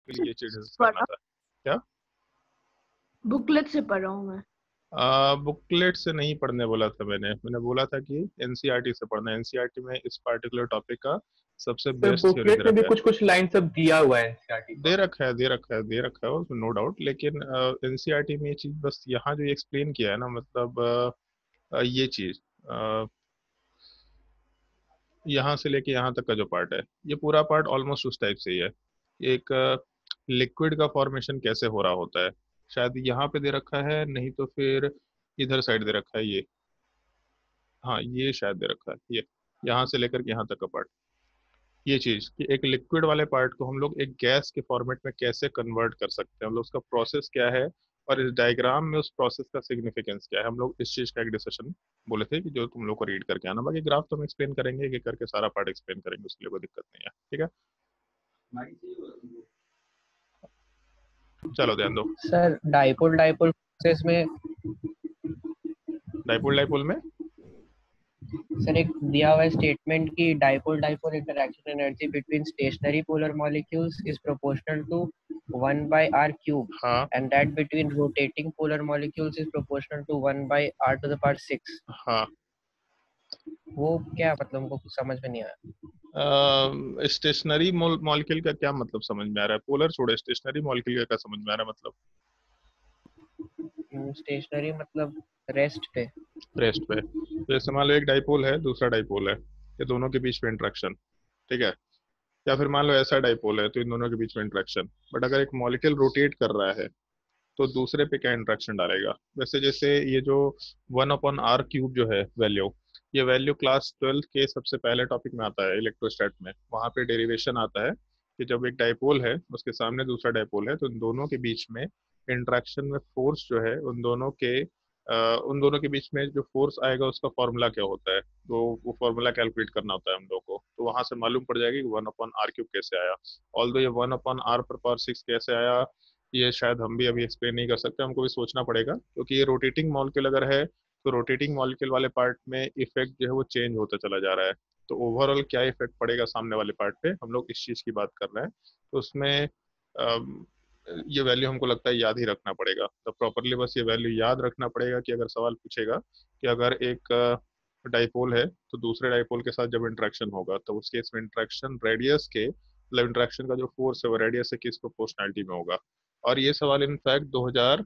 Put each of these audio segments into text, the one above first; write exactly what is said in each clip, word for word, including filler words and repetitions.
लिए ये चीज डिस्कस करना था। क्या बुकलेट से पढ़ रहा हूँ मैं। बुकलेट से नहीं पढ़ने बोला था मैंने मैंने बोला था कि एनसीईआरटी से पढ़ना है। एनसीईआरटी में इस पार्टिकुलर टॉपिक का सबसे सर बेस्ट थ्योरी दे बुकलेट में भी रखा है। कुछ कुछ लाइन सब दिया हुआ है एनसीईआरटी दे का। रखा है दे रखा है दे रखा है उसमें नो डाउट, लेकिन एनसीईआरटी में ये चीज बस यहाँ जो एक्सप्लेन किया है ना, मतलब अ, अ, ये चीज अ, यहाँ से लेके यहाँ तक का जो पार्ट है, ये पूरा पार्ट ऑलमोस्ट उस टाइप से ही है। एक लिक्विड का फॉर्मेशन कैसे हो रहा होता है, शायद यहाँ पे दे रखा है, नहीं तो फिर इधर साइड दे रखा है ये। हाँ ये शायद दे रखा है, ये यहाँ से लेकर के यहाँ तक का पार्ट। ये चीज कि एक लिक्विड वाले पार्ट को हम लोग एक गैस के फॉर्मेट में कैसे कन्वर्ट कर सकते हैं, हम लोग उसका प्रोसेस क्या है, और इस डायग्राम में उस प्रोसेस का सिग्निफिकेंस क्या है। हम लोग इस चीज का एक डिस्कशन बोले थे कि जो तुम लोग को रीड करके आना, बाकी ग्राफ तो हम एक्सप्लेन करेंगे, कि करके सारा पार्ट एक्सप्लेन करेंगे, उसके लिए कोई दिक्कत नहीं है। ठीक है, चलो ध्यान दो। सर डाइपोल डाइपोल प्रोसेस में डाइपोल डाइपोल में सर एक दिया हुआ है स्टेटमेंट की dipole dipole interaction energy between stationary polar molecules is proportional to one by r cube हाँ and that between rotating polar molecules is proportional to one by r to the power six. हाँ वो क्या मतलब हमको कुछ समझ में नहीं आया। स्टेशनरी मॉलिक्यूल का क्या मतलब समझ में आ रहा है? पोलर छोड़े, स्टेशनरी मॉलिक्यूल का क्या समझ में आ रहा है? मतलब स्टेशनरी मतलब रेस्ट पे। रेस्ट पे। तो जैसे मान लो एक डाइपोल है, दूसरा डाइपोल है, ये दोनों के बीच में इंट्रैक्शन, ठीक है। या फिर मान लो ऐसा डाइपोल है, तो इन दोनों के बीच में इंट्रैक्शन। बट अगर एक मॉलिक्यूल रोटेट कर रहा है तो दूसरे पे क्या इंट्रैक्शन डालेगा? वैसे जैसे ये जो वन अपॉन आर क्यूब जो है वैल्यू, ये वैल्यू क्लास ट्वेल्थ के सबसे पहले टॉपिक में आता है इलेक्ट्रोस्टैट में। वहां पे डेरिवेशन आता है कि जब एक डाइपोल है उसके सामने दूसरा डाइपोल है, तो इन दोनों के बीच में इंट्रैक्शन में फोर्स जो है उन दोनों के आ, उन दोनों के बीच में जो फोर्स आएगा उसका फॉर्मूला क्या होता है, तो वो फॉर्मूला कैलकुलेट करना होता है हम लोग को। तो वहां से मालूम पड़ जाएगा कि वन अपॉन आर क्यूब कैसे आया। ऑल दो ये वन अपॉन आर पर पावर सिक्स कैसे आया, ये शायद हम भी अभी एक्सप्लेन नहीं कर सकते, हमको भी सोचना पड़ेगा, क्योंकि ये रोटेटिंग मॉलिक्यूल अगर है तो रोटेटिंग मॉलिक्यूल वाले पार्ट में इफेक्ट जो है वो चेंज होता चला जा रहा है। तो ओवरऑल क्या इफेक्ट पड़ेगा सामने वाले पार्ट पे, हम लोग इस चीज की बात कर रहे हैं। तो उसमें अम, ये वैल्यू हमको लगता है याद ही रखना पड़ेगा। तो प्रॉपरली बस ये वैल्यू याद रखना पड़ेगा कि अगर सवाल पूछेगा कि अगर एक डाइपोल है तो दूसरे डाइपोल के साथ जब इंट्रैक्शन होगा तो उस केस में इंट्रैक्शन रेडियस के, मतलब इंट्रैक्शन का जो फोर्स है वो रेडियस से किस प्रोपोर्शनैलिटी में होगा। और ये सवाल इनफैक्ट दो हज़ार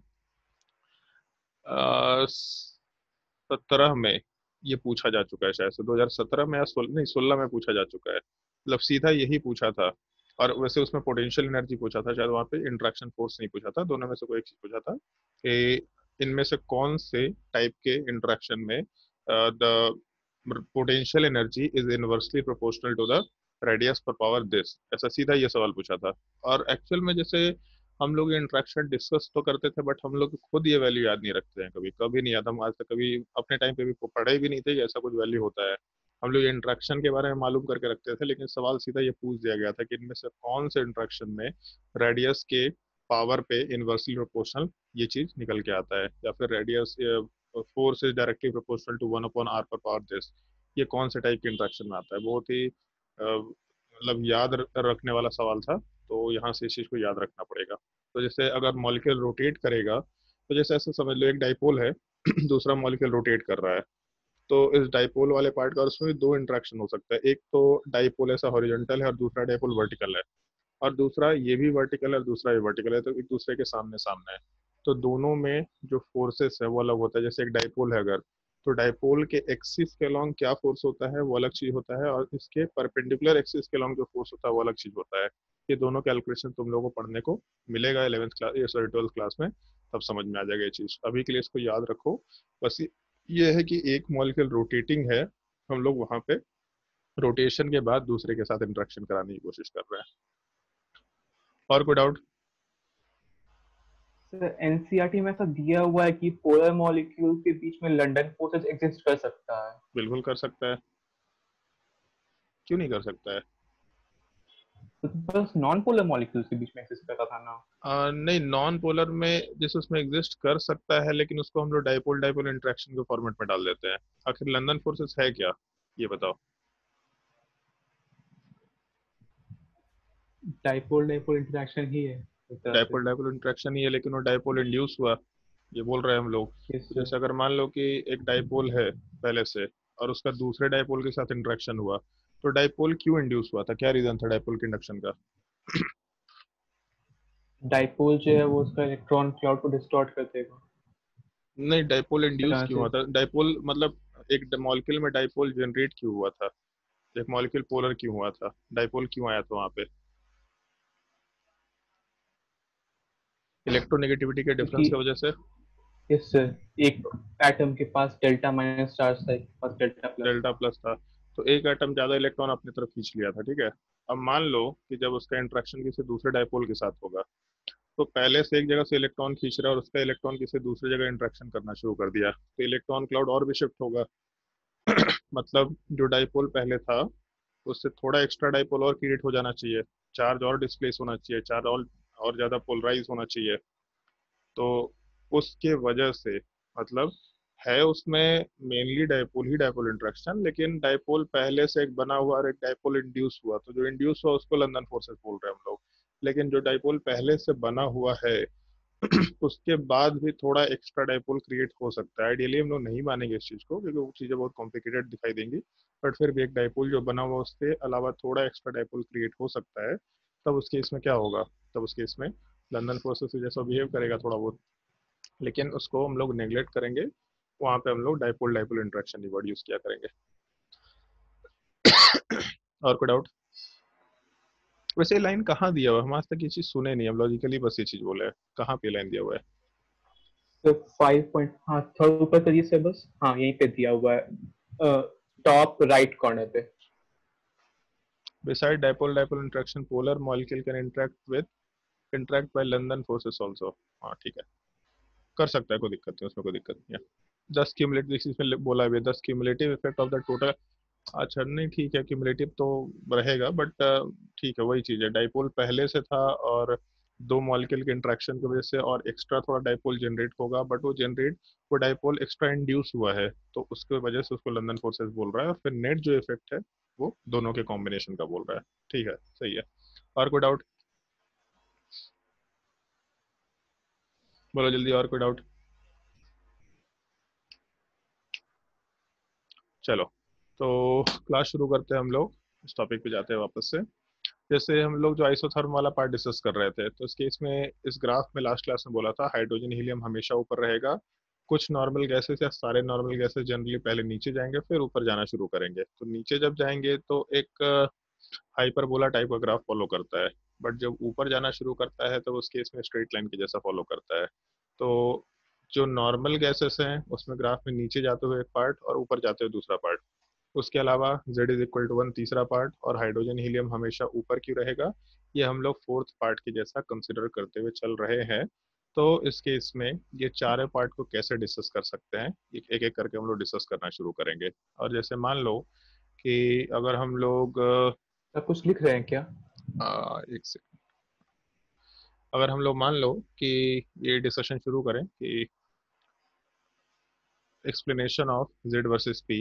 सत्रह में ये पूछा जा चुका है, शायद से दो हज़ार सत्रह में या सोलह, नहीं सोलह में पूछा जा चुका है। मतलब सीधा यही पूछा था। और वैसे उसमें पोटेंशियल एनर्जी पूछा था, शायद वहाँ पे इंट्रैक्शन फोर्स नहीं पूछा था, दोनों में से कोई एक चीज पूछा था कि इनमें से कौन से टाइप के इंट्रैक्शन में the potential energy is inversely proportional to the radius पर पावर दिस। ऐसा सीधा ये सवाल पूछा था। और एक्चुअल में जैसे हम लोग इंट्रैक्शन डिस्कस तो करते थे, बट हम लोग खुद ये वैल्यू याद नहीं रखते हैं, कभी कभी नहीं याद। हम आज तक कभी अपने टाइम पे भी पढ़े भी नहीं थे कि ऐसा कुछ वैल्यू होता है। हम लोग इंट्रैक्शन के बारे में मालूम करके रखते थे, लेकिन सवाल सीधा ये पूछ दिया गया था कि इनमें से कौन से इंट्रैक्शन में रेडियस के पावर पे इनवर्सली प्रोपोर्शनल ये चीज निकल के आता है, या फिर radius force is directly proportional to one upon r पर पावर दिस। ये कौन से टाइप के इंट्रैक्शन में आता है? बहुत ही अ, मतलब याद र- रखने वाला सवाल था। तो यहाँ से इस चीज को याद रखना पड़ेगा। तो जैसे अगर मॉलिक्यूल रोटेट करेगा, तो जैसे ऐसे समझ लो एक डाइपोल है दूसरा मॉलिक्यूल रोटेट कर रहा है, तो इस डाइपोल वाले पार्ट का और उसमें दो इंटरेक्शन हो सकता है। एक तो डाइपोल ऐसा हॉरिजॉन्टल है और दूसरा डाइपोल वर्टिकल है, और दूसरा ये भी वर्टिकल है और दूसरा भी वर्टिकल है, तो एक दूसरे के सामने सामने है। तो दोनों में जो फोर्सेस है वो अलग होता है। जैसे एक डाइपोल है अगर, तो डाइपोल के एक्सिस के अलॉन्ग क्या फोर्स होता है वो अलग चीज होता है, और इसके परपेंडिकुलर एक्सिस के अलॉन्ग जो फोर्स होता है वो अलग चीज होता है। ये दोनों कैलकुलेशन तुम लोगों को पढ़ने को मिलेगा eleventh class, sorry twelfth class में, तब समझ में आ जाएगा ये चीज। अभी के लिए इसको याद रखो बस। ये है कि एक मॉलिक्यूल रोटेटिंग है, हम लोग वहां पे रोटेशन के बाद दूसरे के साथ इंटरेक्शन कराने की कोशिश कर रहे हैं। और कोई डाउट? सर एनसीईआरटी में ऐसा दिया हुआ है कि पोलर मॉलिक्यूल के बीच में लंदन फोर्सेस एग्जिस्ट कर सकता है। बिल्कुल कर सकता है, क्यों नहीं कर सकता है? तो बस नॉन पोलर मॉलिक्यूल्स के बीच में एग्जिस्ट करता था ना। आ, नहीं, नॉन पोलर में जैसे उसमें एग्जिस्ट कर सकता है, लेकिन उसको हम लोग डाइपोल डाइपोल इंटरेक्शन के फॉर्मेट में डाल देते हैं। आखिर लंदन फोर्सेस है क्या, ये बताओ। डाइपोल डाइपोल इंटरेक्शन ही है एक तरह से। डाइपोल डाइपोल इंटरेक्शन ही है, लेकिन वो डाइपोल इंड्यूस हुआ, ये बोल रहे हैं हम लोग। यस तो सर। जैसे अगर मान लो कि एक डाइपोल है पहले से, और उसका दूसरे डाइपोल के साथ इंटरेक्शन हुआ, तो डाइपोल क्यों इंड्यूस हुआ था, क्या रीजन था डाइपोल के इंडक्शन का? डाइपोल जो है वो उसका इलेक्ट्रॉन क्लाउड को डिस्टॉर्ट कर देगा नहीं, डाइपोल इंड्यूस तरह क्यों से। हुआ था? डाइपोल मतलब एक मॉलिक्यूल में डाइपोल जनरेट क्यों हुआ था? एक मॉलिक्यूल पोलर क्यों हुआ था? डाइपोल क्यों आया था वहां पे? इलेक्ट्रोनेगेटिविटी के क्योंकि डिफरेंस की वजह से। यस सर, एक एटम के पास डेल्टा माइनस चार्ज था, एक के पास डेल्टा प्लस। डेल्टा प्लस था, तो एक एटम ज्यादा इलेक्ट्रॉन अपनी तरफ खींच लिया था, ठीक है। अब मान लो कि जब उसका इंट्रैक्शन किसी दूसरे डाइपोल के साथ होगा, तो पहले से एक जगह से इलेक्ट्रॉन खींच रहा है और उसका इलेक्ट्रॉन किसी दूसरी जगह इंट्रैक्शन करना शुरू कर दिया, तो इलेक्ट्रॉन क्लाउड और भी शिफ्ट होगा। मतलब जो डाइपोल पहले था उससे थोड़ा एक्स्ट्रा डाइपोल और क्रिएट हो जाना चाहिए, चार्ज और डिस्प्लेस होना चाहिए, चार्ज और और ज्यादा पोलराइज होना चाहिए। तो उसके वजह से, मतलब है उसमें मेनली डाइपोल ही डाइपोल इंटरेक्शन, लेकिन डाइपोल पहले से एक बना हुआ और एक डाइपोल इंड्यूस हुआ, तो जो इंड्यूस हुआ उसको लंदन फोर्सेस बोल रहे हैं हम लोग। लेकिन जो डाइपोल पहले से बना हुआ है उसके बाद भी थोड़ा एक्स्ट्रा डाइपोल क्रिएट हो सकता है। आइडियली हम लोग नहीं मानेंगे इस चीज को, क्योंकि वो चीजें बहुत कॉम्प्लिकेटेड दिखाई देंगी, बट फिर भी एक डाइपोल जो बना हुआ उसके अलावा थोड़ा एक्स्ट्रा डाइपोल क्रिएट हो सकता है। तब उस केस में क्या होगा? तब उस केस में लंदन फोर्सेस जैसा बिहेव करेगा थोड़ा बहुत, लेकिन उसको हम लोग नेग्लेक्ट करेंगे। वहां पे हम लोग dipole dipole interaction word use किया करेंगे। और कोई डाउट? वैसे लाइन कहाँ दिया हुआ है? हम आज तक ये चीज सुने नहीं, हम लॉजिकली बस ये चीज बोले हैं। कहाँ पे लाइन दिया हुआ है? तो फाइव पॉइंट, हाँ थोड़ा ऊपर करिए सर बस, हाँ यहीं पे दिया हुआ है, टॉप राइट कॉर्नर पे। Beside dipole dipole interaction, polar molecule can interact with interact by London forces also। हाँ ठीक है, कर सकता है, कोई दिक्कत नहीं, उसमें कोई दिक्कत नहीं है। दस क्यूमुलेटिव, इसमें बोला है this cumulative effect of the total. अच्छा नहीं, ठीक है, क्यूमुलेटिव तो रहेगा, बट ठीक है, वही चीज़ है, डाइपोल पहले से था और दो मॉलिक्यूल के इंट्रैक्शन की वजह से और एक्स्ट्रा थोड़ा डाइपोल जनरेट होगा, बट वो जनरेट वो डाइपोल एक्स्ट्रा इंड्यूस हुआ है, तो उसके वजह से उसको लंदन फोर्सेस बोल रहा है, और फिर नेट जो इफेक्ट है वो दोनों के कॉम्बिनेशन का बोल रहा है। ठीक है, सही है। और कोई डाउट? बोलो जल्दी, और कोई डाउट? चलो, तो क्लास शुरू करते हैं हम लोग, इस टॉपिक पे जाते हैं वापस से। जैसे हम लोग जो आइसोथर्म वाला पार्ट डिस्कस कर रहे थे, तो इसके इसमें इस ग्राफ में लास्ट क्लास में बोला था हाइड्रोजन हीलियम हमेशा ऊपर रहेगा। कुछ नॉर्मल गैसेस या सारे नॉर्मल गैसेस जनरली पहले नीचे जाएंगे, फिर ऊपर जाना शुरू करेंगे। तो नीचे जब जाएंगे तो एक हाइपरबोला टाइप का ग्राफ फॉलो करता है, बट जब ऊपर जाना शुरू करता है तो उसके इसमें स्ट्रेट लाइन के जैसा फॉलो करता है। तो जो नॉर्मल गैसेस हैं उसमें ग्राफ में नीचे जाते हुए एक पार्ट और ऊपर जाते हुए दूसरा पार्ट। उसके अलावा z is equal to one तीसरा पार्ट, और हाइड्रोजन हीलियम हमेशा ऊपर क्यों रहेगा, ये हम लोग फोर्थ पार्ट के जैसा कंसिडर करते हुए चल रहे हैं। तो इस केस में ये चारों पार्ट को कैसे डिस्कस कर सकते हैं, एक एक, एक करके हम लोग डिस्कस करना शुरू करेंगे। और जैसे मान लो कि अगर हम लोग आप कुछ लिख रहे हैं क्या? आ, एक सेकंड, अगर हम लोग मान लो कि ये डिस्कशन शुरू करें कि explanation of z versus p,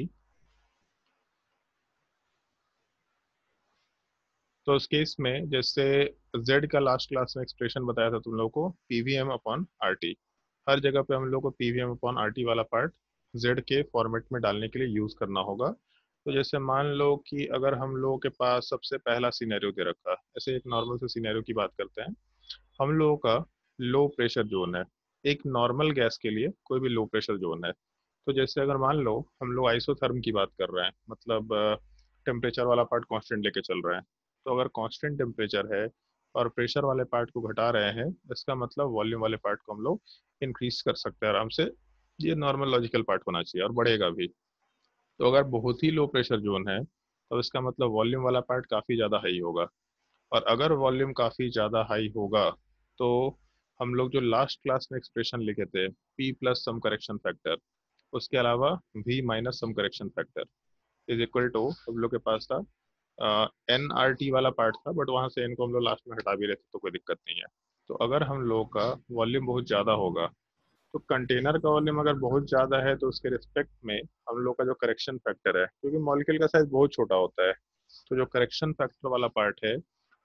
तो उस केस में जैसे z का लास्ट क्लास में एक्सप्रेशन बताया था तुम लोगों को, पीवीएम अपॉन आर टी। हर जगह पे हम लोग को पीवीएम अपॉन आर टी वाला पार्ट z के फॉर्मेट में डालने के लिए यूज करना होगा। तो जैसे मान लो कि अगर हम लोगों के पास सबसे पहला सिनेरियो दे रखा, ऐसे एक नॉर्मल से सिनेरियो की बात करते हैं, हम लोगों का लो प्रेशर जोन है, एक नॉर्मल गैस के लिए कोई भी लो प्रेशर जोन है। तो जैसे अगर मान लो हम लोग आइसोथर्म की बात कर रहे हैं, मतलब टेम्परेचर वाला पार्ट कांस्टेंट लेके चल रहे हैं, तो अगर कांस्टेंट टेम्परेचर है और प्रेशर वाले पार्ट को घटा रहे हैं, इसका मतलब वॉल्यूम वाले पार्ट को हम लोग इंक्रीज कर सकते हैं आराम से। ये नॉर्मल लॉजिकल पार्ट होना चाहिए और बढ़ेगा भी। तो अगर बहुत ही लो प्रेशर जोन है तो इसका मतलब वॉल्यूम वाला पार्ट काफ़ी ज़्यादा हाई होगा, और अगर वॉल्यूम काफ़ी ज़्यादा हाई होगा तो हम लोग जो लास्ट क्लास में एक्सप्रेशन लिखे थे, P plus some correction factor, उसके अलावा V minus some correction factor is equal to, हम लोग के पास था एन आर टी वाला पार्ट था, बट वहाँ से एन को हम लोग लास्ट में हटा भी रहे थे, तो कोई दिक्कत नहीं है। तो अगर हम लोग का वॉल्यूम बहुत ज़्यादा होगा, तो कंटेनर का वॉल्यूम अगर बहुत ज़्यादा है तो उसके रिस्पेक्ट में हम लोग का जो करेक्शन फैक्टर है, क्योंकि मॉलिक्यूल का साइज बहुत छोटा होता है, तो जो करेक्शन फैक्टर वाला पार्ट है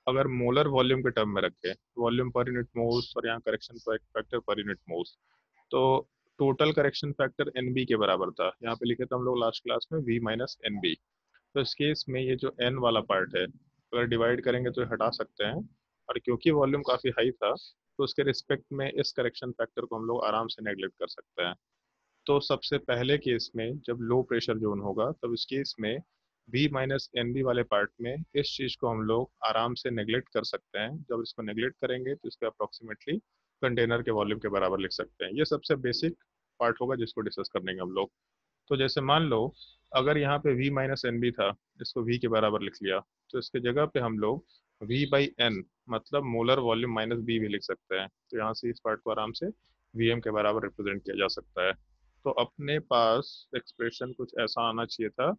अगर मोलर वॉल्यूम के टर्म में रखें, वॉल्यूम पर यूनिट मोल्स और यहाँ करेक्शन फैक्टर पर यूनिट मोल्स, तो total correction factor n b के बराबर था। यहाँ पे लिखे थे हम लोग लास्ट क्लास में वी माइनस एन बी। तो इस केस में ये जो एन वाला पार्ट है, अगर डिवाइड करेंगे तो ये हटा सकते हैं, और क्योंकि वॉल्यूम काफ़ी हाई था तो उसके रिस्पेक्ट में इस करेक्शन फैक्टर को हम लोग आराम से नेगलेक्ट कर सकते हैं। तो सबसे पहले केस में जब लो प्रेशर जोन होगा तब इस केस में V माइनस एन बी वाले पार्ट में इस चीज़ को हम लोग आराम से नेगलेक्ट कर सकते हैं। जब इसको नेगलेक्ट करेंगे तो इसको अप्रोक्सीमेटली कंटेनर के वॉल्यूम के बराबर लिख सकते हैं। ये सबसे बेसिक पार्ट होगा जिसको डिस्कस करेंगे हम लोग। तो जैसे मान लो अगर यहाँ पे V माइनस एन बी था, इसको V के बराबर लिख लिया, तो इसके जगह पे हम लोग V बाई एन मतलब मोलर वॉल्यूम माइनस बी भी लिख सकते हैं। तो यहाँ से इस पार्ट को आराम से वी एम के बराबर रिप्रेजेंट किया जा सकता है। तो अपने पास एक्सप्रेशन कुछ ऐसा आना चाहिए था,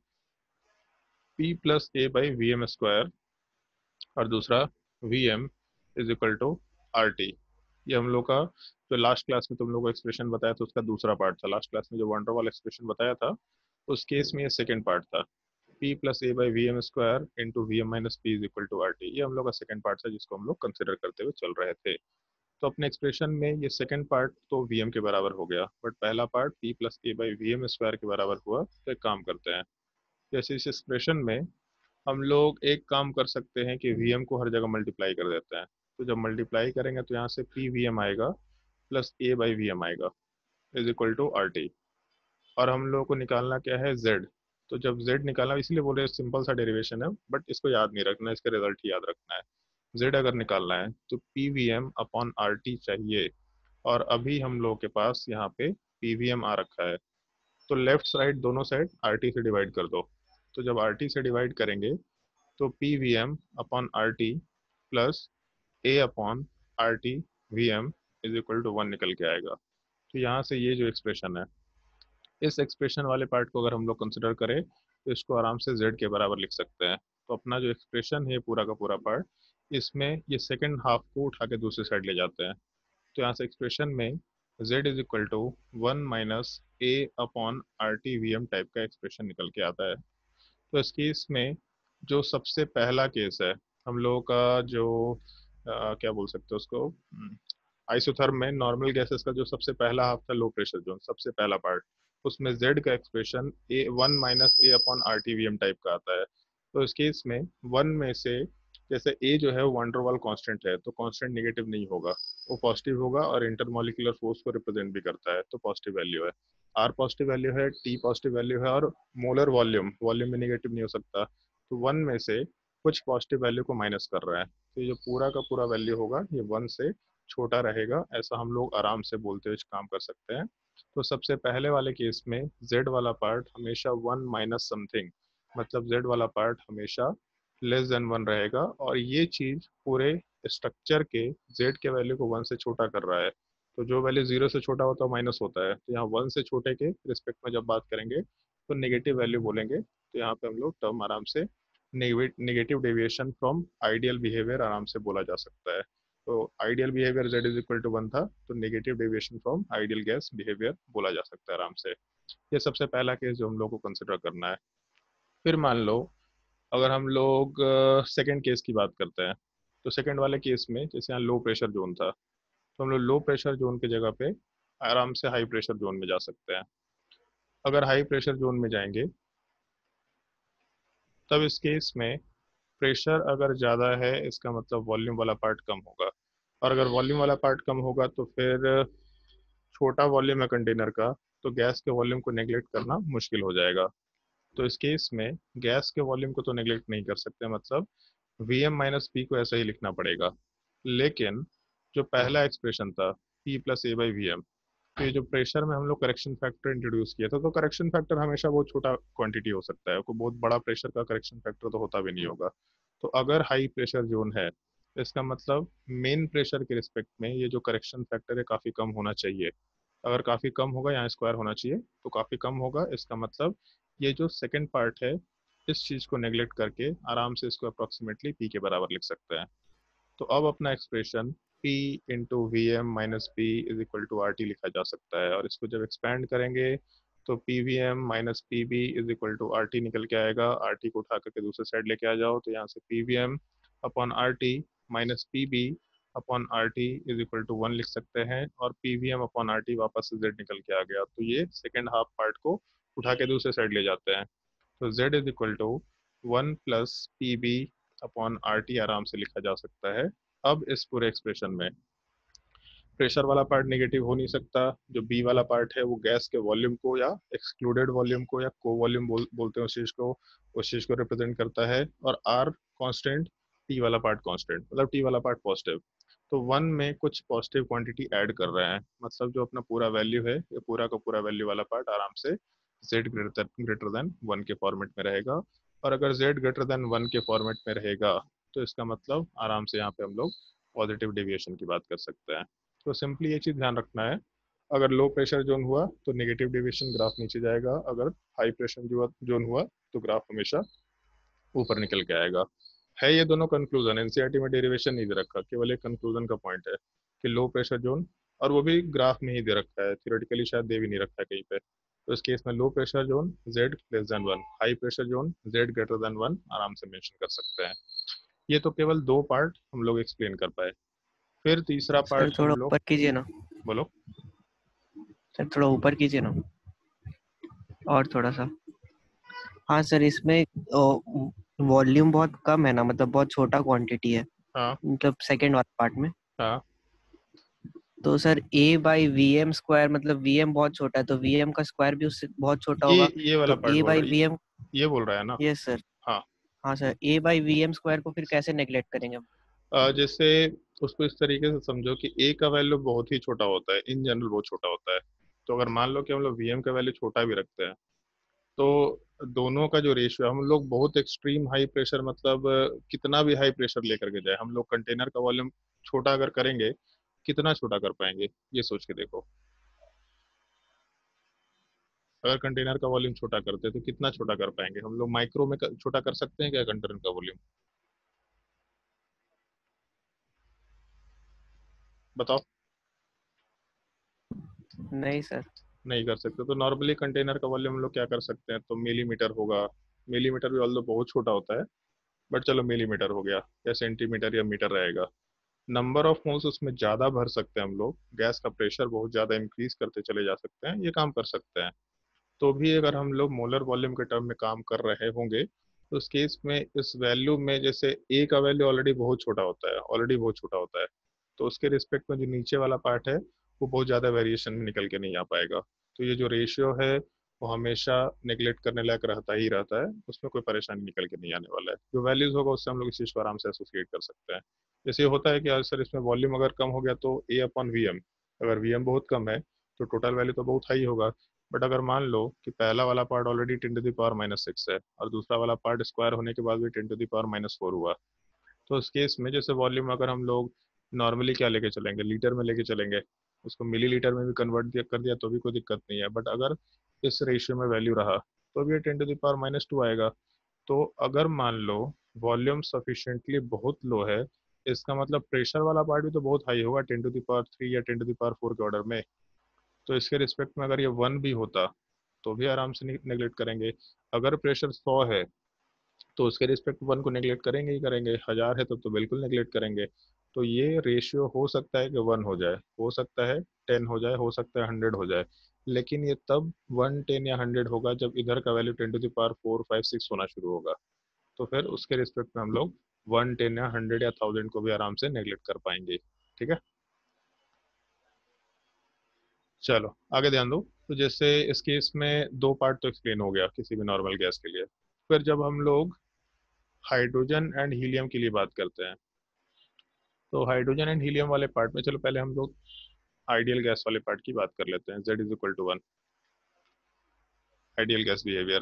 P plus A by V M square और दूसरा V M is equal to R T. ये हम लोग का जो लास्ट क्लास में तुम लोग को एक्सप्रेशन बताया था उसका दूसरा पार्ट था। लास्ट क्लास में जो वंडर वाला एक्सप्रेशन बताया था उस केस में ये सेकेंड पार्ट था, P plus A by V M square into V M minus P is equal to R T. ये हम लोग का सेकेंड पार्ट था जिसको हम लोग कंसिडर करते हुए चल रहे थे। तो अपने एक्सप्रेशन में ये सेकंड पार्ट तो वी एम के बराबर हो गया, बट पहला part P plus A by V M square के बराबर हुआ। तो एक काम करते हैं, जैसे इस एक्सप्रेशन में हम लोग एक काम कर सकते हैं कि वी एम को हर जगह मल्टीप्लाई कर देते हैं। तो जब मल्टीप्लाई करेंगे तो यहाँ से पी वी एम आएगा plus A by V M आएगा is equal to R T. और हम लोगों को निकालना क्या है, z। तो जब z निकालना, इसलिए बोल रहे सिंपल सा डेरिवेशन है बट इसको याद नहीं रखना, इसका रिजल्ट ही याद रखना है। z अगर निकालना है तो P V M upon R T चाहिए, और अभी हम लोगों के पास यहाँ पे पी वी एम आ रखा है। तो लेफ्ट राइट दोनों साइड आर टी से डिवाइड कर दो। तो जब आर टी से डिवाइड करेंगे तो P V M upon R T plus A upon R T V M is equal to one निकल के आएगा। तो यहाँ से ये जो एक्सप्रेशन है, इस एक्सप्रेशन वाले पार्ट को अगर हम लोग कंसिडर करें तो इसको आराम से z के बराबर लिख सकते हैं। तो अपना जो एक्सप्रेशन है पूरा का पूरा पार्ट, इसमें ये सेकंड हाफ को उठा के दूसरी साइड ले जाते हैं। तो यहाँ से एक्सप्रेशन में z is equal to one minus A upon R T V M type का एक्सप्रेशन निकल के आता है। तो इस केस में जो सबसे पहला केस है हम लोगों का, जो आ, क्या बोल सकते हैं उसको, आइसोथर्म में नॉर्मल गैसेस का जो सबसे पहला हाफ था लो प्रेशर जोन, सबसे पहला पार्ट, उसमें z का expression A one minus A upon R T V M type का आता है। तो इस केस में वन में से, जैसे a जो है वो वंडरवाल कांस्टेंट है तो कांस्टेंट नेगेटिव नहीं होगा, वो पॉजिटिव होगा और इंटरमोलिकुलर फोर्स को रिप्रेजेंट भी करता है, तो पॉजिटिव वैल्यू है। r पॉजिटिव वैल्यू है, t पॉजिटिव वैल्यू है, और मोलर वॉल्यूम वॉल्यूम में नेगेटिव नहीं हो सकता, तो वन में से कुछ पॉजिटिव वैल्यू को माइनस कर रहा है। तो ये जो पूरा का पूरा वैल्यू होगा ये वन से छोटा रहेगा, ऐसा हम लोग आराम से बोलते हुए काम कर सकते हैं। तो सबसे पहले वाले केस में z वाला पार्ट हमेशा वन माइनस समथिंग, मतलब z वाला पार्ट हमेशा लेस देन वन रहेगा, और ये चीज पूरे स्ट्रक्चर के z के वैल्यू को वन से छोटा कर रहा है। तो जो वैल्यू जीरो से छोटा होता है माइनस होता है, तो यहाँ वन से छोटे के रिस्पेक्ट में जब बात करेंगे तो नेगेटिव वैल्यू बोलेंगे। तो यहाँ पे हम लोग टर्म आराम से negative deviation from ideal behaviour आराम से बोला जा सकता है। तो ideal behaviour z is equal to one था, तो negative deviation from ideal gas behaviour बोला जा सकता है आराम से। ये सबसे पहला केस जो हम लोग को कंसिडर करना है। फिर मान लो अगर हम लोग सेकंड केस की बात करते हैं, तो सेकंड वाले केस में जैसे यहाँ लो प्रेशर जोन था, तो हम लोग लो प्रेशर जोन की जगह पे आराम से हाई प्रेशर जोन में जा सकते हैं। अगर हाई प्रेशर जोन में जाएंगे तब इस केस में प्रेशर अगर ज़्यादा है इसका मतलब वॉल्यूम वाला पार्ट कम होगा, और अगर वॉल्यूम वाला पार्ट कम होगा तो फिर छोटा वॉल्यूम है कंटेनर का, तो गैस के वॉल्यूम को नेग्लेक्ट करना मुश्किल हो जाएगा। तो इस केस में गैस के वॉल्यूम को तो नेग्लेक्ट नहीं कर सकते, मतलब वी एम माइनस पी को ऐसा ही लिखना पड़ेगा। लेकिन जो पहला एक्सप्रेशन था P plus A by V M, तो ये जो प्रेशर में हम लोग करेक्शन फैक्टर इंट्रोड्यूस किया था, तो करेक्शन फैक्टर हमेशा बहुत छोटा क्वांटिटी हो सकता है, कोई बहुत बड़ा प्रेशर का करेक्शन फैक्टर तो होता भी नहीं होगा। तो अगर हाई प्रेशर जोन है इसका मतलब मेन प्रेशर के रिस्पेक्ट में ये जो करेक्शन फैक्टर है काफ़ी कम होना चाहिए। अगर काफ़ी कम होगा, यहाँ स्क्वायर होना चाहिए, तो काफ़ी कम होगा, इसका मतलब ये जो सेकेंड पार्ट है इस चीज़ को नेग्लेक्ट करके आराम से इसको अप्रॉक्सीमेटली पी के बराबर लिख सकते हैं। तो अब अपना expression P into V M minus P is equal to R T लिखा जा सकता है, और इसको जब एक्सपैंड करेंगे तो P V M minus P B is equal to R T निकल के आएगा। आर टी को उठा करके दूसरे साइड लेके आ जाओ, तो यहाँ से P V M upon R T minus P B upon R T is equal to one लिख सकते हैं, और P V M upon R T वापस से जेड निकल के आ गया, तो ये सेकेंड हाफ पार्ट को उठा के दूसरे साइड ले जाते हैं। तो z is equal to one plus P B upon R T आराम से लिखा जा सकता है। अब इस पूरे एक्सप्रेशन में प्रेशर वाला पार्ट नेगेटिव हो नहीं सकता, जो बी वाला पार्ट है वो गैस के वॉल्यूम को या एक्सक्लूडेड वॉल्यूम को या को वॉल्यूम बोल, बोलते हैं उस चीज को, उस चीज को रिप्रेजेंट करता है, और आर कांस्टेंट, टी वाला पार्ट कांस्टेंट, मतलब टी वाला पार्ट पॉजिटिव। तो वन में कुछ पॉजिटिव क्वांटिटी ऐड कर रहे हैं, मतलब जो अपना पूरा वैल्यू है ये पूरा का पूरा वैल्यू वाला पार्ट आराम से z greater greater than one के फॉर्मेट में रहेगा। और अगर z ग्रेटर देन वन के फॉर्मेट में रहेगा तो इसका मतलब आराम से यहाँ पे हम लोग पॉजिटिव डेविएशन की बात कर सकते हैं। तो सिंपली ये चीज़ ध्यान रखना है, अगर लो प्रेशर जोन हुआ तो नेगेटिव डेविएशन ग्राफ नीचे जाएगा, अगर हाई प्रेशर जोन हुआ तो ग्राफ हमेशा ऊपर निकल के आएगा। है ये दोनों कंक्लूजन, एनसीईआरटी में डेरिवेशन नहीं दे रखा, केवल एक कंक्लूजन का पॉइंट है कि लो प्रेशर जोन, और वो भी ग्राफ में ही दे रखा है, थियोरेटिकली शायद दे भी नहीं रखा है कहीं पे। तो इस केस में low pressure zone z less than one, high pressure zone z greater than one आराम से मेंशन कर सकते हैं। ये तो केवल दो पार्ट हम लोग एक्सप्लेन कर पाए। फिर तीसरा सर पार्ट थोड़ा हम लोग, ऊपर कीजिए ना, बोलो सर थोड़ा ऊपर कीजिए ना, और थोड़ा सा। हाँ सर, इसमें वॉल्यूम बहुत कम है ना, मतलब बहुत छोटा क्वांटिटी है, हाँ मतलब सेकंड वाले पार्ट में। हाँ तो sir a by V M square, मतलब vm बहुत छोटा है तो vm का स्क्वायर भी उससे बहुत छोटा ये होगा। ये वाला तो पार्ट a बोल बाई रहा है, वी एम, ये बोल रहा है ना। Yes sir. हाँ, हाँ sir, a by V M square को फिर कैसे नेग्लेक्ट करेंगे हम? अ, जैसे उसको इस तरीके से समझो कि ए का वैल्यू बहुत ही छोटा होता है, इन जनरल बहुत छोटा होता है। तो अगर मान लो कि हम लोग वीएम का वैल्यू छोटा भी रखते हैं, तो दोनों का जो रेशियो है, हम लोग बहुत एक्सट्रीम हाई प्रेशर, मतलब अ, कितना भी हाई प्रेशर लेकर के जाए, हम लोग कंटेनर का वॉल्यूम छोटा अगर करेंगे, कितना छोटा कर पाएंगे ये सोच के देखो। अगर कंटेनर का वॉल्यूम छोटा करते हैं तो कितना छोटा कर पाएंगे हम लोग? माइक्रो में कर- छोटा कर सकते हैं क्या कंटेनर का वॉल्यूम? बताओ। नहीं सर। नहीं कर सकते। तो नॉर्मली कंटेनर का वॉल्यूम हम लोग क्या कर सकते हैं, तो मिलीमीटर होगा। मिलीमीटर भी ऑल्दो बहुत छोटा होता है, बट चलो मिलीमीटर हो गया, या सेंटीमीटर या मीटर रहेगा। नंबर ऑफ मोल्स उसमें ज़्यादा भर सकते हैं हम लोग, गैस का प्रेशर बहुत ज़्यादा इंक्रीज करते चले जा सकते हैं, ये काम कर सकते हैं। तो भी अगर हम लोग मोलर वॉल्यूम के टर्म में काम कर रहे होंगे, तो उस केस में इस वैल्यू में जैसे ए का वैल्यू ऑलरेडी बहुत छोटा होता है, ऑलरेडी बहुत छोटा होता है, तो उसके रिस्पेक्ट में जो नीचे वाला पार्ट है वो बहुत ज़्यादा वेरिएशन में निकल के नहीं आ पाएगा। तो ये जो रेशियो है वो हमेशा नेग्लेक्ट करने लायक रहता ही रहता है, उसमें कोई परेशानी निकल के नहीं आने वाला है। जो वैल्यूज होगा उससे हम लोग इस चीज़ को आराम से एसोसिएट कर सकते हैं। जैसे ये होता है कि सर इसमें वॉल्यूम अगर कम हो गया तो ए अपॉन वी एम, अगर वी एम बहुत कम है तो टोटल वैल्यू तो बहुत हाई होगा। बट अगर मान लो कि पहला वाला part already ten to the power minus six है, और दूसरा वाला पार्ट स्क्वायर होने के बाद भी ten to the power minus four हुआ, तो उस केस में जैसे वॉल्यूम अगर हम लोग नॉर्मली क्या लेके चलेंगे, लीटर में लेके चलेंगे, उसको मिली लीटर में भी कन्वर्ट कर दिया तो भी कोई दिक्कत नहीं है। बट अगर इस रेशियो में वैल्यू रहा तो भी ten to the power minus two आएगा। तो अगर मान लो वॉल्यूम सफिशिएंटली बहुत लो है, इसका मतलब प्रेशर वाला पार्ट भी तो बहुत हाई होगा, ten to the power three या ten to the power four के ऑर्डर में। तो इसके रिस्पेक्ट में अगर ये वन भी होता तो भी आराम से नेग्लेक्ट करेंगे। अगर प्रेशर सौ है तो उसके रिस्पेक्ट वन को नेग्लेक्ट करेंगे ही करेंगे, हजार है तो तो बिल्कुल नेग्लेक्ट करेंगे। तो ये रेशियो हो सकता है कि वन हो जाए, हो सकता है टेन हो जाए, हो सकता है हंड्रेड हो जाए, लेकिन ये तब वन टेन या हंड्रेड होगा जब इधर का value ten to the power four five six होना शुरू होगा। तो फिर उसके रिस्पेक्ट में हम लोग वन टेन या हंड्रेड या थाउजेंड को भी आराम से नेग्लेक्ट कर पाएंगे। ठीक है, चलो आगे ध्यान दो। तो जैसे इस केस में दो पार्ट तो एक्सप्लेन हो गया किसी भी नॉर्मल गैस के लिए। फिर जब हम लोग हाइड्रोजन एंड हीलियम के लिए बात करते हैं, तो हाइड्रोजन एंड हीलियम वाले पार्ट में चलो पहले हम लोग आइडियल गैस वाले पार्ट की बात कर लेते हैं। Z is equal to one, ideal gas behaviour.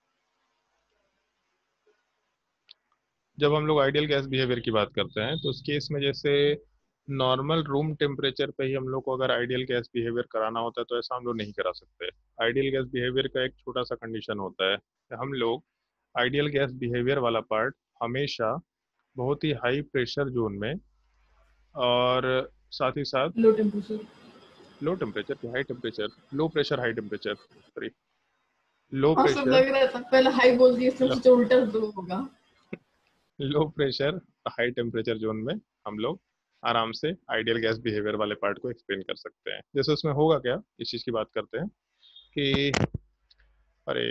जब हम लोग आइडियल गैस बिहेवियर की बात करते हैं तो उस केस में जैसे नॉर्मल रूम टेम्परेचर पे ही हम लोग को अगर आइडियल गैस बिहेवियर कराना होता है तो ऐसा हम लोग नहीं करा सकते। आइडियल गैस बिहेवियर का एक छोटा सा कंडीशन होता है कि हम लोग आइडियल गैस बिहेवियर वाला पार्ट हमेशा बहुत ही हाई प्रेशर जोन में, और साथ ही साथ लो टेम्परेचर। लो टेम्परेचर की high temperature, low pressure high temperature, sorry low हाँ सब प्रेशर, लग रहा था, पहले हाई बोल दिया, इसलिए सोचा उल्टा तो होगा। Low pressure high temperature zone में हम लोग आराम से आइडियल गैस बिहेवियर वाले पार्ट को एक्सप्लेन कर सकते हैं। जैसे उसमें होगा क्या, इस चीज़ की बात करते हैं कि अरे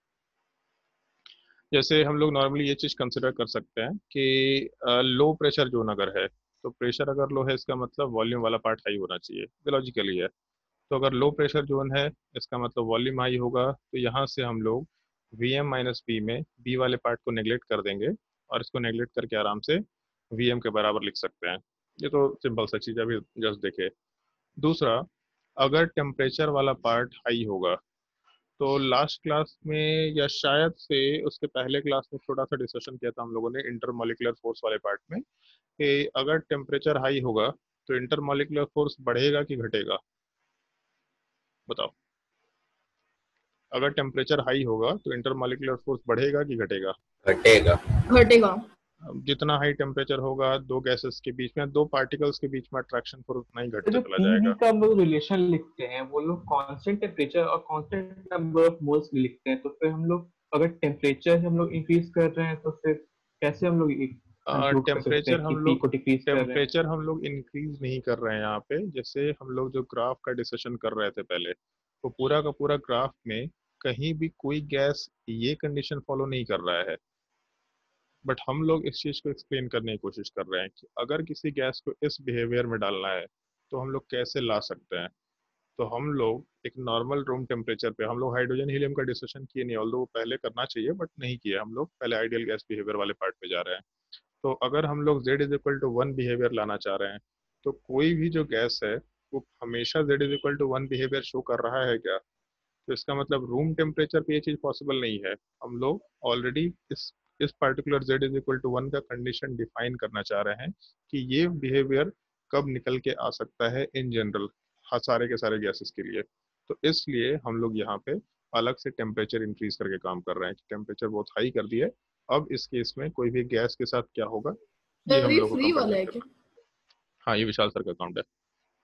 जैसे हम लोग नॉर्मली ये चीज़ कंसिडर कर सकते हैं कि लो प्रेशर जोन अगर है, तो प्रेशर अगर लो है इसका मतलब वॉल्यूम वाला पार्ट हाई होना चाहिए, लॉजिकली है। तो अगर लो प्रेशर जोन है इसका मतलब वॉल्यूम हाई होगा, तो यहाँ से हम लोग वी एम माइनस बी में बी वाले पार्ट को नेग्लेक्ट कर देंगे और इसको नेग्लेक्ट करके आराम से वी एम के बराबर लिख सकते हैं। ये तो सिंपल सा चीज़ है, अभी जस्ट देखे। दूसरा, अगर टेम्परेचर वाला पार्ट हाई होगा, तो लास्ट क्लास में या शायद से उसके पहले क्लास में थोड़ा सा डिस्कशन किया था हम लोगों ने इंटरमोलिकुलर फोर्स वाले पार्ट में, कि अगर टेम्परेचर हाई होगा तो इंटरमोलिकुलर फोर्स बढ़ेगा कि घटेगा, बताओ। अगर टेम्परेचर हाई होगा तो इंटरमॉलिक्यूलर फोर्स बढ़ेगा कि घटेगा? घटेगा। घटेगा। अब जितना हाई टेम्परेचर होगा, दो गैसेस के बीच में, दो पार्टिकल्स के बीच में अट्रैक्शन फोर्स उतना ही घटता जो चला पीवी जाएगा। का हम लोग रिलेशन लिखते हैं वो लोग कांस्टेंट टेम्परेचर और कांस्टेंट नंबर ऑफ मोल्स लिखते हैं, तो फिर हम लोग अगर टेम्परेचर हम लोग इंक्रीज कर रहे हैं तो फिर कैसे हम लोग कंक्लूड कर सकते टेम्परेचर हैं कि हम पी लोग को डिक्रीज कर रहे हैं? टेम्परेचर हम लोग इंक्रीज नहीं कर रहे हैं यहाँ पे। जैसे हम लोग जो ग्राफ का डिस्कशन कर रहे थे पहले, वो पूरा का पूरा ग्राफ में कहीं भी कोई गैस ये कंडीशन फॉलो नहीं कर रहा है, बट हम लोग इस चीज़ को एक्सप्लेन करने की कोशिश कर रहे हैं कि अगर किसी गैस को इस बिहेवियर में डालना है तो हम लोग कैसे ला सकते हैं। तो हम लोग एक नॉर्मल रूम टेम्परेचर पे, हम लोग हाइड्रोजन हीलियम का डिस्कशन किए नहीं, ऑल्दो वो पहले करना चाहिए बट नहीं किया, हम लोग पहले आइडियल गैस बिहेवियर वाले पार्ट पे जा रहे हैं। तो अगर हम लोग Z is equal to one behaviour लाना चाह रहे हैं, तो कोई भी जो गैस है वो हमेशा Z is equal to one behaviour show कर रहा है क्या? तो इसका मतलब रूम टेम्परेचर पे ये चीज़ पॉसिबल नहीं है। हम लोग ऑलरेडी इस इस particular Z is equal to one का कंडीशन डिफाइन करना चाह रहे हैं कि ये बिहेवियर कब निकल के आ सकता है इन जनरल, हाँ, सारे के सारे गैसेस के लिए। तो इसलिए हम लोग यहाँ पे अलग से टेम्परेचर इंक्रीज करके काम कर रहे हैं कि टेम्परेचर बहुत हाई कर दिया है। अब इस केस में कोई भी गैस के साथ क्या होगा, ये हम ये लोग को फ्री वाला कंपेयर है करना। क्या? हाँ, ये विशाल सर का अकाउंट है।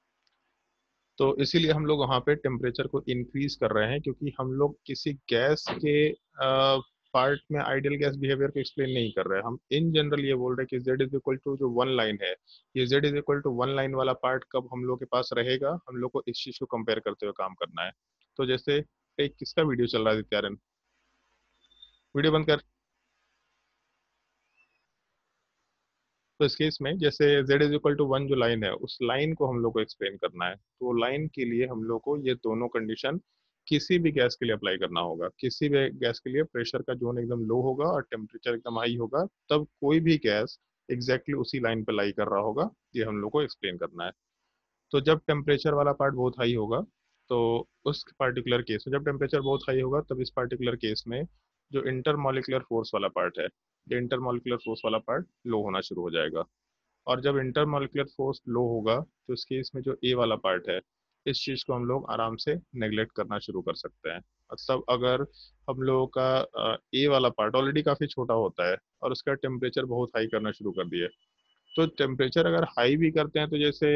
तो इसीलिए हम लोग वहाँ पे टेम्परेचर को इंक्रीज कर रहे हैं, क्योंकि हम लोग किसी गैस के पार्ट में आइडियल गैस बिहेवियर को एक्सप्लेन नहीं कर रहे हैं। हम इन जनरल ये बोल रहे हैं कि Z इज इक्वल टू जो वन लाइन है, ये Z is equal to one line वाला पार्ट कब हम लोग के पास रहेगा, हम लोग को इस चीज को कंपेयर करते हुए काम करना है। तो जैसे एक किसका वीडियो चल रहा है नित्यानंद, वीडियो बंद कर। तो इस केस में जैसे Z is equal to one जो लाइन है, उस लाइन को हम लोग को एक्सप्लेन करना है, तो लाइन के लिए हम लोग को ये दोनों कंडीशन किसी भी गैस के लिए अप्लाई करना होगा। किसी भी गैस के लिए प्रेशर का जोन एकदम लो होगा और टेम्परेचर एकदम हाई होगा, तब कोई भी गैस एग्जैक्टली exactly उसी लाइन पे लाई कर रहा होगा, ये हम लोग को एक्सप्लेन करना है। तो जब टेम्परेचर वाला पार्ट बहुत हाई होगा, तो उस पर्टिकुलर केस में, जब टेम्परेचर बहुत हाई होगा तब इस पर्टिकुलर केस में जो इंटरमॉलिकुलर फोर्स वाला पार्ट है, ये इंटरमॉलिकुलर फोर्स वाला पार्ट लो होना शुरू हो जाएगा। और जब इंटरमॉलिकुलर फोर्स लो होगा तो इस केस में जो ए वाला पार्ट है, इस चीज़ को हम लोग आराम से नेग्लेक्ट करना शुरू कर सकते हैं। मतलब अगर हम लोगों का ए वाला पार्ट ऑलरेडी काफ़ी छोटा होता है और उसका टेम्परेचर बहुत हाई करना शुरू कर दिए, तो टेम्परेचर अगर हाई भी करते हैं तो जैसे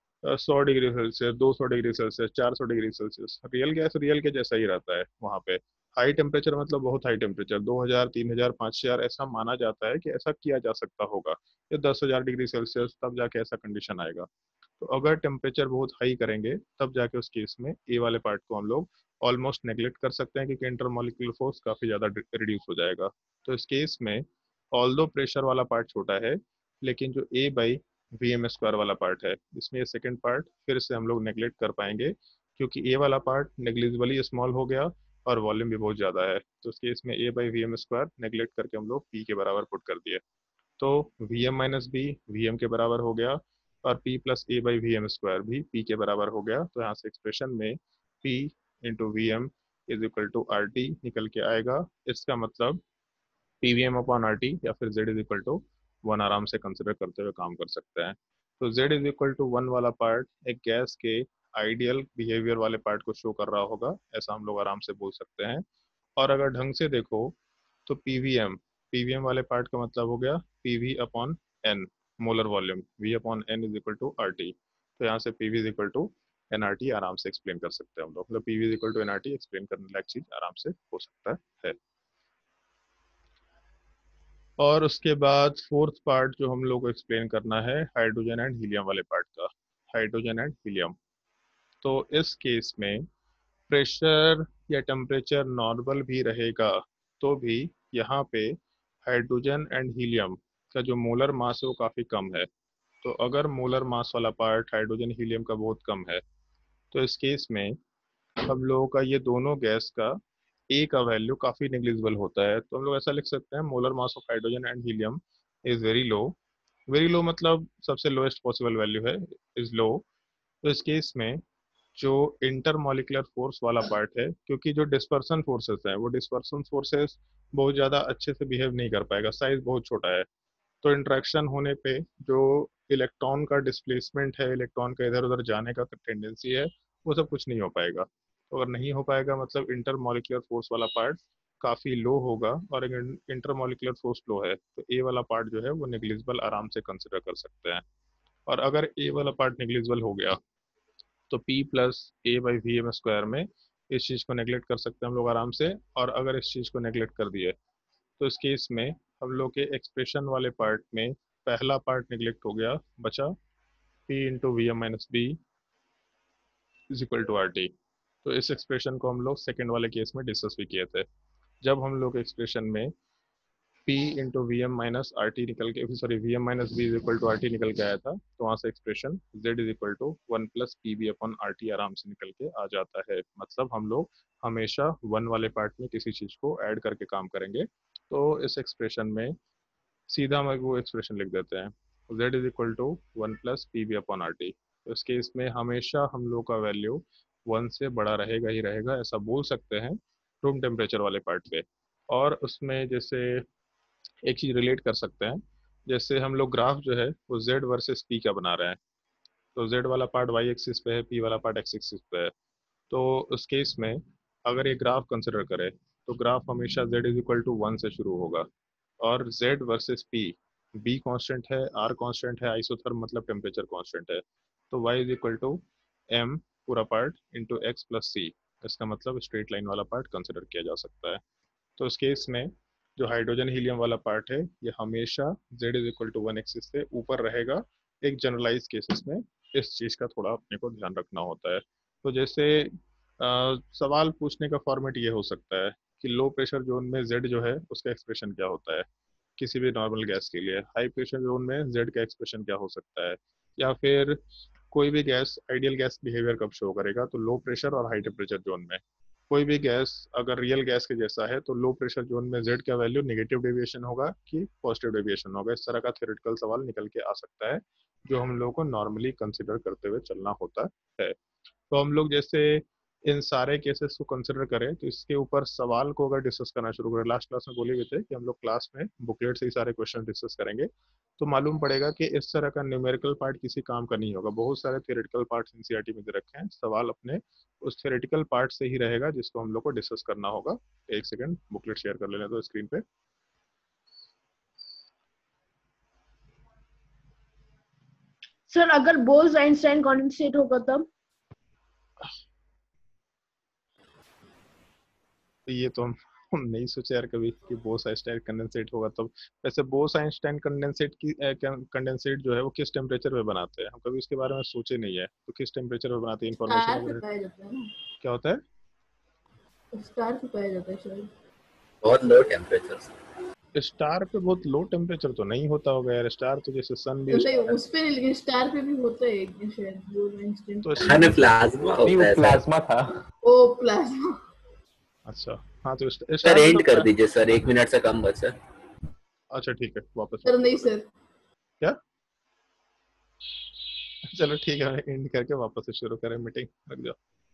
सौ डिग्री सेल्सियस, दो सौ डिग्री सेल्सियस, चार सौ degree Celsius, real gas real के जैसा ही रहता है वहाँ पे। हाई टेम्परेचर मतलब बहुत हाई टेम्परेचर, दो हजार, तीन हजार, पाँच हजार ऐसा माना जाता है कि ऐसा किया जा सकता होगा, या दस हजार डिग्री सेल्सियस, तब जाके ऐसा कंडीशन आएगा। तो अगर टेम्परेचर बहुत हाई करेंगे तब जाके उस केस में ए वाले पार्ट को हम लोग ऑलमोस्ट नेग्लेक्ट कर सकते हैं, क्योंकि इंटरमॉलिक्यूलर फोर्स काफ़ी ज़्यादा रिड्यूस हो जाएगा। तो इस केस में ऑल्दो प्रेशर वाला पार्ट छोटा है, लेकिन जो A by V M square वाला पार्ट है, इसमें ये सेकेंड पार्ट फिर से हम लोग नेग्लेक्ट कर पाएंगे, क्योंकि ए वाला पार्ट नेग्लिजिबली स्मॉल हो गया और वॉल्यूम भी बहुत ज़्यादा है। तो उसके इसमें A by V M square neglect करके हम लोग पी के बराबर पुट कर दिए, तो V M minus B V M के बराबर हो गया, और p plus A by V M square भी p के बराबर हो गया। तो यहाँ से एक्सप्रेशन में p into V M is equal to R T निकल के आएगा। इसका मतलब P V M upon R T या फिर z is equal to one आराम से कंसिडर करते हुए काम कर सकते हैं। तो z is equal to one वाला पार्ट एक गैस के आइडियल बिहेवियर वाले पार्ट को शो कर रहा होगा, ऐसा हम लोग आराम से बोल सकते हैं। और अगर ढंग से देखो तो P V M P V M वाले पार्ट का मतलब हो गया P V upon N, molar volume, v upon N is equal to R T. तो यहाँ से P V is equal to N R T आराम से एक्सप्लेन कर सकते हैं हम लोग, मतलब P V is equal to N R T explain करने लायक चीज आराम से हो सकता है। और उसके बाद फोर्थ पार्ट जो हम लोग को एक्सप्लेन करना है हाइड्रोजन एंड हीलियम वाले पार्ट का, हाइड्रोजन एंड हीलियम। तो इस केस में प्रेशर या टेम्परेचर नॉर्मल भी रहेगा तो भी यहाँ पे हाइड्रोजन एंड हीलियम का जो मोलर मास है वो काफ़ी कम है। तो अगर मोलर मास वाला पार्ट हाइड्रोजन हीलियम का बहुत कम है तो इस केस में हम लोगों का ये दोनों गैस का ए का वैल्यू काफ़ी नेग्लिजिबल होता है। तो हम लोग ऐसा लिख सकते हैं molar mass of hydrogen and helium is very low. Very low मतलब सबसे लोएस्ट पॉसिबल वैल्यू है, इज़ लो। तो इस केस में जो इंटरमॉलिकुलर फोर्स वाला पार्ट है, क्योंकि जो डिस्पर्सन फोर्सेस हैं वो डिस्पर्सन फोर्सेस बहुत ज़्यादा अच्छे से बिहेव नहीं कर पाएगा, साइज बहुत छोटा है। तो इंटरेक्शन होने पे जो इलेक्ट्रॉन का डिस्प्लेसमेंट है, इलेक्ट्रॉन का इधर उधर जाने का टेंडेंसी है, वो सब कुछ नहीं हो पाएगा। तो अगर नहीं हो पाएगा मतलब इंटरमॉलिकुलर फोर्स वाला पार्ट काफ़ी लो होगा, और अगर इंटरमॉलिकुलर फोर्स लो है तो ए वाला पार्ट जो है वो नेग्लिजिबल आराम से कंसिडर कर सकते हैं। और अगर ए वाला पार्ट नेग्लिजिबल हो गया तो P plus A by V M square में इस चीज़ को नेग्लेक्ट कर सकते हैं हम लोग आराम से। और अगर इस चीज़ को नेग्लेक्ट कर दिए तो इस केस में हम लोग के एक्सप्रेशन वाले पार्ट में पहला पार्ट नेग्लेक्ट हो गया, बचा P into V M minus B is equal to R T. तो इस एक्सप्रेशन को हम लोग सेकेंड वाले केस में डिस्कस भी किए थे। जब हम लोग एक्सप्रेशन में P into V M minus R T निकल के, sorry V M minus B is equal to R T निकल के आया था, तो वहाँ से expression Z is equal to one plus P B upon R T आराम से निकल के आ जाता है। मतलब हम लोग हमेशा वन वाले पार्ट में किसी चीज़ को ऐड करके काम करेंगे। तो इस एक्सप्रेशन में सीधा हम वो एक्सप्रेशन लिख देते हैं, Z is equal to one plus P B upon R T. तो इस केस में हमेशा हम लोग का वैल्यू वन से बड़ा रहेगा ही रहेगा, ऐसा बोल सकते हैं रूम टेम्परेचर वाले पार्ट पे। और उसमें जैसे एक चीज़ रिलेट कर सकते हैं, जैसे हम लोग ग्राफ जो है वो Z वर्सेस P का बना रहे हैं। तो Z वाला पार्ट वाई एक्सिस पे है, P वाला पार्ट एक्स एक्सिस पे है। तो उस केस में अगर ये ग्राफ कंसिडर करें तो ग्राफ हमेशा Z is equal to one से शुरू होगा। और Z versus P, B constant है, R कांस्टेंट है, आइसोथर्म मतलब टेम्परेचर कांस्टेंट है। तो Y इज इक्वल टू M पूरा part into X plus C, इसका मतलब स्ट्रेट लाइन वाला पार्ट कंसिडर किया जा सकता है। तो इस केस में जो हाइड्रोजन हीलियम वाला पार्ट है ये हमेशा Z is equal to one axis से ऊपर रहेगा। एक जनरलाइज केसेस में इस चीज़ का थोड़ा अपने को ध्यान रखना होता है। तो जैसे आ, सवाल पूछने का फॉर्मेट ये हो सकता है कि लो प्रेशर जोन में Z जो है उसका एक्सप्रेशन क्या होता है किसी भी नॉर्मल गैस के लिए, हाई प्रेशर जोन में Z का एक्सप्रेशन क्या हो सकता है, या फिर कोई भी गैस आइडियल गैस बिहेवियर कब शो करेगा तो लो प्रेशर और हाई टेम्परेचर जोन में। कोई भी गैस अगर रियल गैस के जैसा है तो लो प्रेशर जोन में Z का वैल्यू नेगेटिव डेविएशन होगा कि पॉजिटिव डेविएशन होगा, इस तरह का थ्योरेटिकल सवाल निकल के आ सकता है जो हम लोगों को नॉर्मली कंसिडर करते हुए चलना होता है। तो हम लोग जैसे इन सारे केसेस को कंसिडर करें तो इसके ऊपर सवाल को अगर डिस्कस करना शुरू करें, लास्ट क्लास में बोले हुए थे कि हम लोग क्लास में बुकलेट से ही सारे क्वेश्चन डिस्कस करेंगे, तो मालूम पड़ेगा कि इस तरह का न्यूमेरिकल पार्ट किसी काम का नहीं होगा। बहुत सारे थियोरेटिकल पार्ट एनसीईआरटी में दे रखे हैं, सवाल अपने उस थियोरेटिकल पार्ट से ही रहेगा जिसको हम लोग को डिस्कस करना होगा। एक सेकंड बुकलेट शेयर कर लेने दो स्क्रीन पे। सर अगर बोल्स आइंस्टाइन कंडेंसेट होगा तब? तो ये तो हम हम नहीं सोचे यार कभी कि बोस आइंस्टाइन कंडेंसेट होगा तब। वैसे बोस आइंस्टाइन कंडेंसेट की कंडेंसेट जो है वो किस टेम्परेचर पे बनाते हैं, हम कभी उसके बारे में सोचे नहीं है। तो किस टेम्परेचर पे बनाते हैं इन्फॉर्मेशन स्टार पे अगर पाया जाता है ना, क्या होता है? स्टार पे पाया जाता है शायद। बहुत लो टेम्परेचर। स्टार पे बहुत लो टेम्परेचर तो नहीं होता होगा यार, स्टार तो जैसे सन भी नहीं उस पे नहीं, लेकिन स्टार पे भी होता है एक दिन शायद बोल आइंस्टाइन। तो खाने प्लाज्मा नहीं, वो होता है सर। प्लाज्मा था। ओ प्लाज्मा। अच्छा हाँ, तो सर स्टार एंड मतलब कर दीजिए सर, एक मिनट से कम बचा। अच्छा ठीक है, वापस सर नहीं सर, क्या? चलो ठीक है, एंड करके वापस से शुरू करें मीटिंग, रख जाओ।